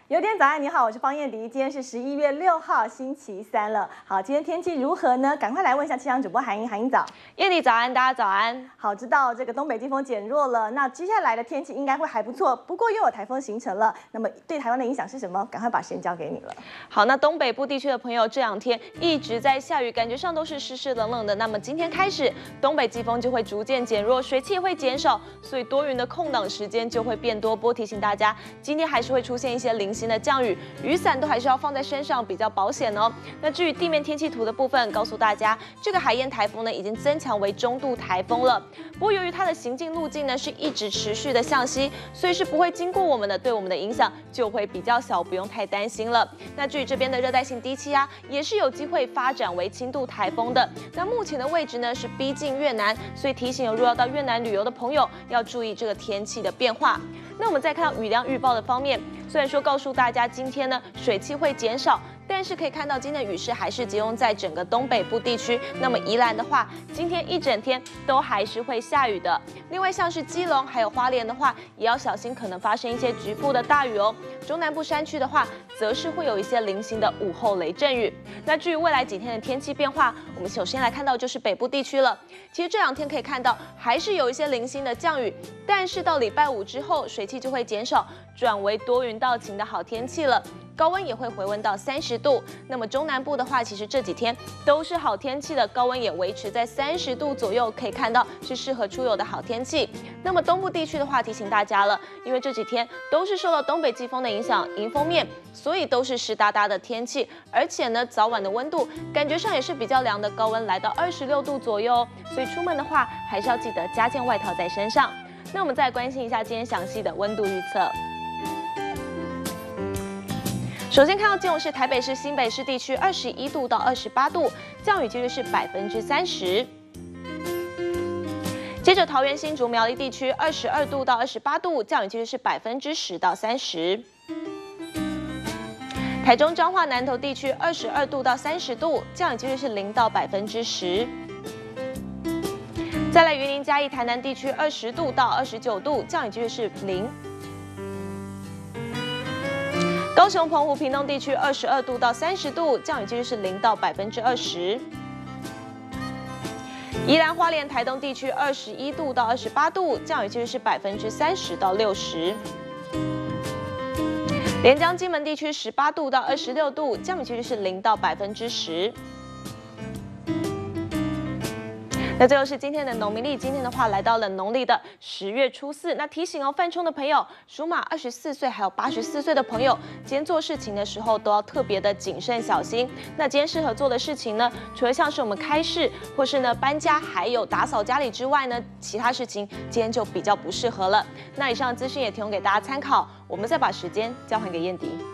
有点早安，你好，我是方燕迪。今天是11月6号，星期三了。好，今天天气如何呢？赶快来问一下气象主播韩英，韩英早。 燕迪早安，大家早安。 好，知道这个东北季风减弱了，那接下来的天气应该会还不错。不过又有台风形成了，那么对台湾的影响是什么？赶快把时间交给你了。 好，那东北部地区的朋友这2天一直在下雨，感觉上都是湿湿冷冷的。那么今天开始，东北季风就会逐渐减弱，水汽会减少，所以多云的空档时间就会变多。不过提醒大家，今天还是会出现一些零星的降雨，雨伞都还是要放在身上比较保险哦。那至于地面天气图的部分，告诉大家，这个海燕台风呢已经增强为中度台风了。不过由于它的行进路径呢是一直持续的向西，所以是不会经过我们的，对我们的影响就会比较小，不用太担心了。那至于这边的热带性低气压，也是有机会发展为轻度台风的。那目前的位置呢是逼近越南，所以提醒有如果要到越南旅游的朋友要注意这个天气的变化。那我们再看到雨量预报的方面，虽然说告诉大家今天呢水汽会减少，但是可以看到今天的雨势还是集中在整个东北部地区。那么宜兰的话，今天一整天都还是会下雨的。另外像是基隆还有花莲的话，也要小心可能发生一些局部的大雨哦。中南部山区的话，则是会有一些零星的午后雷阵雨。那至于未来几天的天气变化，我们首先来看到就是北部地区了。其实这2天可以看到还是有一些零星的降雨，但是到礼拜5之后，水汽就会减少，转为多云到晴的好天气了。高温也会回温到30度。那么中南部的话，其实这几天都是好天气的，高温也维持在30度左右，可以看到是适合出游的好天气。那么东部地区的话，提醒大家了，因为这几天都是受到东北季风的影响，迎风面，所以都是湿哒哒的天气，而且呢，早晚的温度感觉上也是比较凉的，高温来到26度左右，所以出门的话还是要记得加件外套在身上。那我们再来关心一下今天详细的温度预测。首先看到基隆市、台北市、新北市地区21度到28度，降雨几率是30%。接着桃园、新竹、苗栗地区22度到28度，降雨几率是10%到30%。台中、彰化、南投地区22度到30度，降雨几率是0到10%。再来云林、嘉义、台南地区20度到29度，降雨几率是0。高雄、澎湖、屏东地区22度到30度，降雨几率是0到20%。宜兰、花莲、台东地区21度到28度，降雨几率是30%到60%。连江、金门地区18度到26度，降雨几率是0到10%。那最后是今天的农民历，今天的话来到了农历的10月初4。那提醒哦，犯冲的朋友，属马24岁还有84岁的朋友，今天做事情的时候都要特别的谨慎小心。那今天适合做的事情呢，除了像是我们开市或是呢搬家，还有打扫家里之外呢，其他事情今天就比较不适合了。那以上的资讯也提供给大家参考，我们再把时间交还给燕迪。